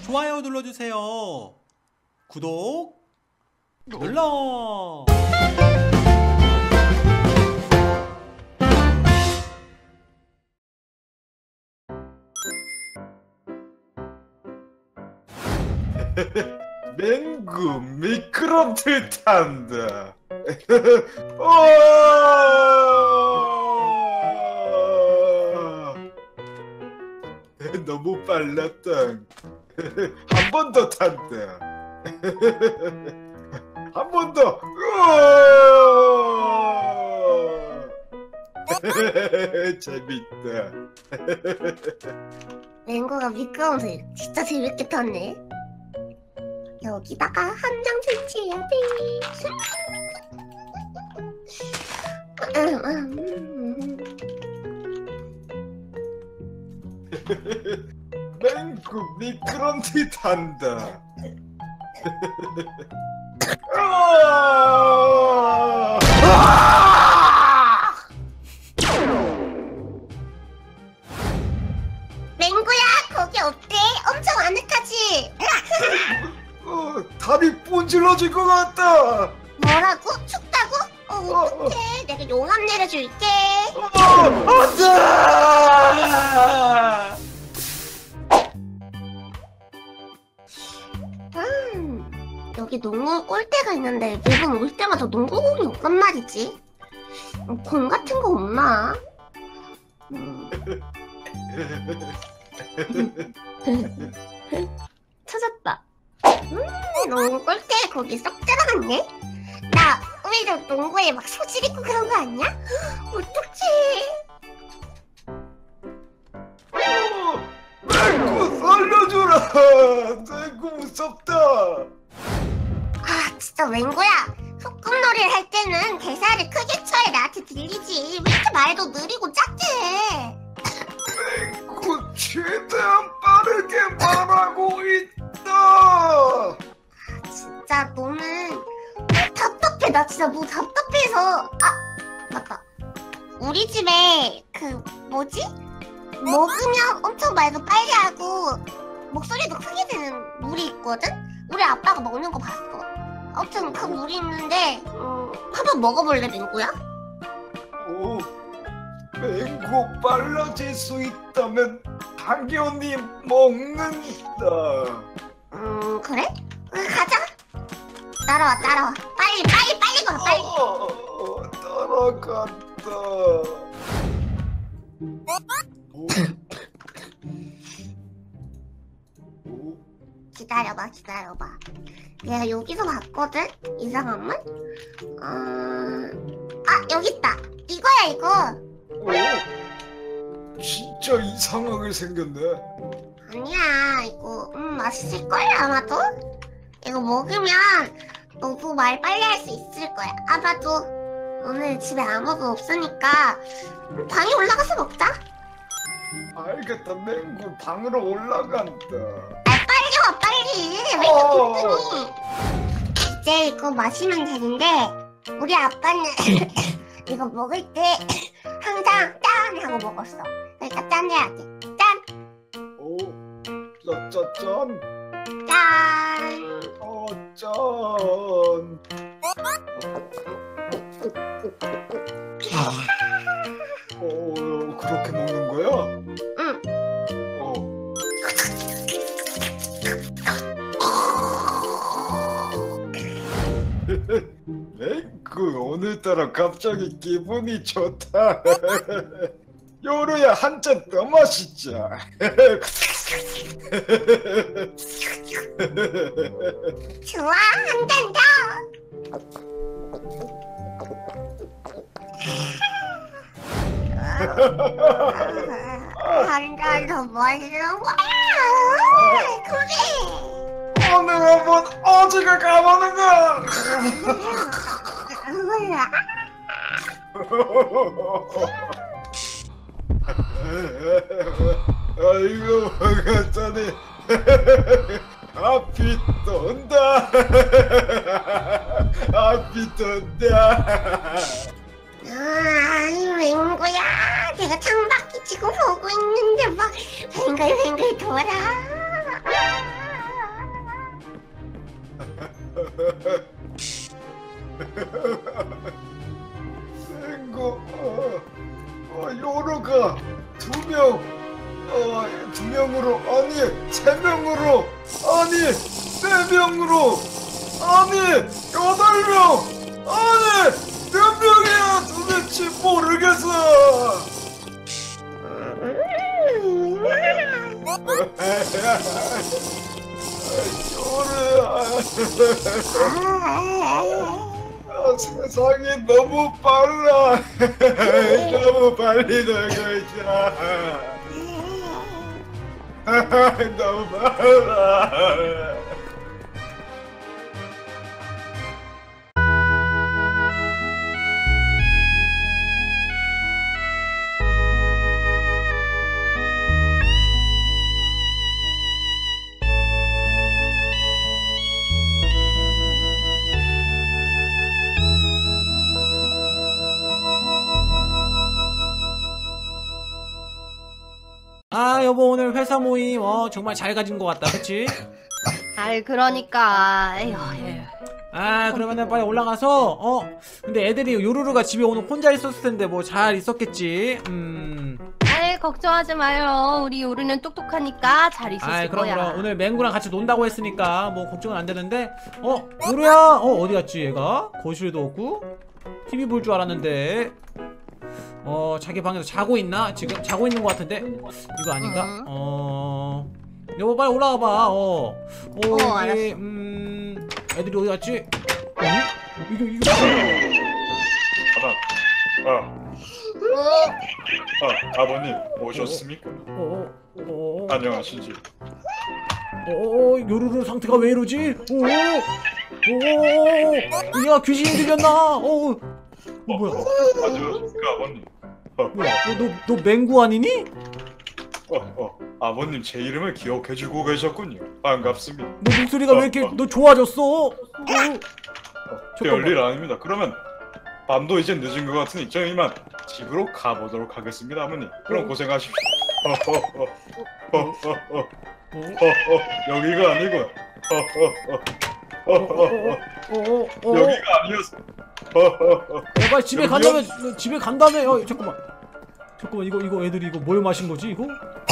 좋아요 눌러주세요. 구독 눌러. 맹구 미끄럼틀 탄다. 너무 빨랐다. 한 번 더 탄다. 한 번 더. 재밌다. 맹구가 미끄럼틀 진짜 재밌게 탔네. 여기다가 한 장 설치해야 돼. 맹구 미끄럼틀 탄다. 맹구야, 거기 어때? 엄청 아늑하지? 다리 분질러질 것 같다. 뭐라고? 춥다고? 어떡해. 내가 용암 내려줄게. 안돼. 여기 농구 골대가 있는데 매번 올 때마다 농구공이 없단 말이지. 공 같은 거 없나? 찾았다. 농구 골대 거기 쏙 들어갔네. 나 오히려 농구에 막 소질 있고 그런 거 아니야? 어떡해. 맹구 살려줘라. 맹구 무섭다. 아 진짜 맹구야. 소꿉놀이를 할 때는 대사를 크게 쳐야 나한테 들리지. 왜 이렇게 말도 느리고 작게. 맹구 최대한 빠르게 말하고 있다. 진짜 너는 답답해. 나 진짜 뭐 답답해서. 아 맞다. 우리 집에 그 뭐지? 먹으면 엄청 말도 빨리 하고 목소리도 크게 되는 물이 있거든? 우리 아빠가 먹는 거 봤어. 아무튼 그 물이 있는데 한번 먹어볼래 맹구야? 오, 맹구 빨라질 수 있다면 당연히 먹는다. 그래? 가자. 따라와 따라와. 빨리 가 빨리. 따라간다. 오? 오? 기다려봐. 내가 여기서 봤거든? 이상한 문? 여기 있다. 이거야 이거. 오? 진짜 이상하게 생겼네. 아니야 이거 맛있을걸 아마도? 이거 먹으면 너도 말 빨리 할 수 있을 거야. 아마도 오늘 집에 아무도 없으니까 방에 올라가서 먹자. 알겠다. 맹구 방으로 올라간다. 빨리 와 빨리. 왜 이렇게 힘드니? 이제 이거 마시면 되는데 우리 아빠는 이거 먹을 때 항상 짠 하고 먹었어. 그러니까 짠 해야 돼. 짠! 오, 짠. 짠! 짠. 그렇게 먹는 거야? 응. 맹구 오늘따라 갑자기 기분이 좋다. 요루야 한 잔 더 마시자. 좋아, 한 잔 더. 한 잔 더 마시는 거야. 그래. 오늘 한번 어디가 가보는 거야. 아이고 먹었더니 앞이 돈다. 앞이 돈다. 아이 맹구야, 내가 창밖에 지금 보고 있는데 막 뱅글뱅글 돌아. 맹구, 요루가 두 명으로, 아니 3명으로, 아니 4명으로, 아니 8명, 아니 몇 명이야 도대체 모르겠어. 세상이 너무 빨라. 너무 빨리 되고 있잖아. 너무 빨라. 아 여보 오늘 회사 모임 정말 잘 가진 것 같다 그치? 아이 그러니까 에휴. 아 그러면은 빨리 올라가서 근데 애들이 요루루가 집에 오늘 혼자 있었을 텐데 뭐 잘 있었겠지. 아이 걱정하지 마요. 우리 요루는 똑똑하니까 잘 있었을 거야. 그럼 오늘 맹구랑 같이 논다고 했으니까 뭐 걱정은 안 되는데. 요루야 어디 갔지 얘가? 거실도 없고 TV 볼 줄 알았는데 자기 방에서 자고 있나? 지금 자고 있는 것 같은데 이거 아닌가? 여보 빨리 올라와봐. 알았어. 애들이 어디 갔지? 이거 아버님 오셨습니까? 안녕하신지. 요루루 상태가 왜 이러지? 얘가 귀신이 들렸나? 뭐야? 안녕하십니까 아버님. 뭐야? 너 맹구 아니니? 아버님 제 이름을 기억해주고 계셨군요. 반갑습니다. 너 목소리가 왜 이렇게 너 좋아졌어? 별일 아닙니다. 그러면 밤도 이제 늦은 것 같으니 저 이만 집으로 가보도록 하겠습니다 아버님. 그럼 고생하십시오. 여기가 아니고 여기가 아니었어. 야 빨리 집에 간다며. 집에 간다며. 잠깐만 이거 애들이 이거 뭘 마신 거지 이거?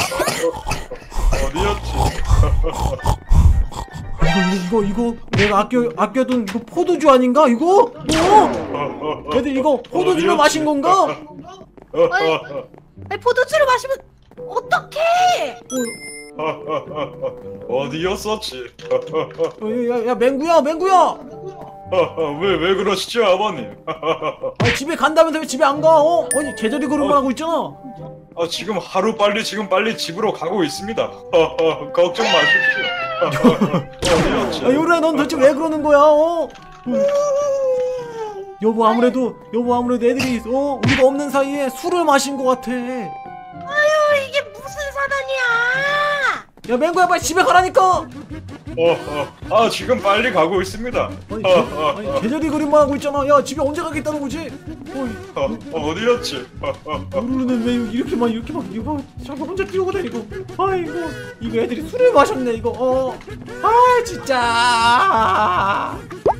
어디였지? 이거 내가 아껴둔 이거 포도주 아닌가 이거? 애들 이거 포도주를 마신 건가? 아니 포도주를 마시면 어떡해? 어디였었지? 야 맹구야 왜 그러시죠 아버님? 집에 간다면서 왜 집에 안 가? 아니 제자리 걸음을 하고 있잖아. 지금 빨리 집으로 가고 있습니다. 걱정 마십시오. 어디였지? 요루야 넌 도대체 왜 그러는 거야? 여보 아무래도 애들이 우리가 없는 사이에 술을 마신 것 같아. 아유 이게 무슨 사단이야? 야 맹구야 빨리 집에 가라니까. 지금 빨리 가고 있습니다. 아니 제자리 그림만 하고 있잖아. 야 집에 언제 가겠다는 거지? 어디였지? 요루는 왜 이렇게 막 이거 자기 혼자 뛰어고 다니고. 아이고 이거 애들이 술을 마셨네 이거. 진짜.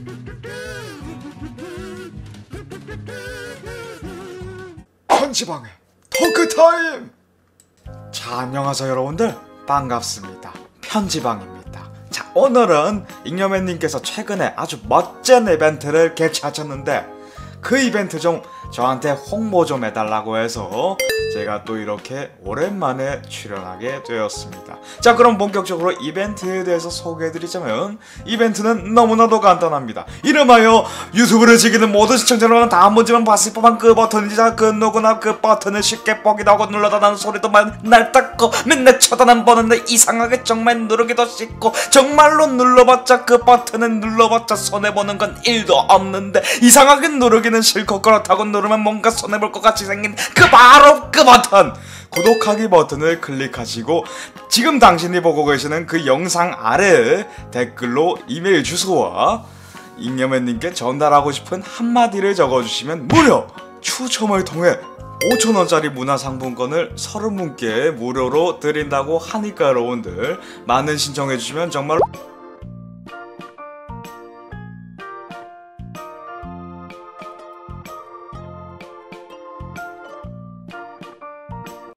편지방의 토크타임! 자 안녕하세요 여러분들 반갑습니다. 편지방입니다. 자 오늘은 잉여맨님께서 최근에 아주 멋진 이벤트를 개최하셨는데 그 이벤트 중 저한테 홍보 좀 해달라고 해서 제가 또 이렇게 오랜만에 출연하게 되었습니다. 자 그럼 본격적으로 이벤트에 대해서 소개해드리자면 이벤트는 너무나도 간단합니다. 이름하여 유튜브를 즐기는 모든 시청자 여러분 다 한 번쯤은 봤을 법한 그 버튼이지. 그 누구나 그 버튼을 쉽게 뻑이다 하고 눌러다라는 소리도 맨날 닦고 맨날 쳐다만 보는데 이상하게 정말 누르기도 쉽고 정말로 눌러봤자 그 버튼은 눌러봤자 손해보는 건 1도 없는데 이상하게 누르기는 싫고 그렇다고 누르면 뭔가 손해볼 것 같이 생긴 그 바로 그 버튼! 구독하기 버튼을 클릭하시고 지금 당신이 보고 계시는 그 영상 아래 댓글로 이메일 주소와 잉여맨님께 전달하고 싶은 한마디를 적어주시면 무려 추첨을 통해 5,000원짜리 문화상품권을 30분께 무료로 드린다고 하니까 여러분들 많은 신청해주시면 정말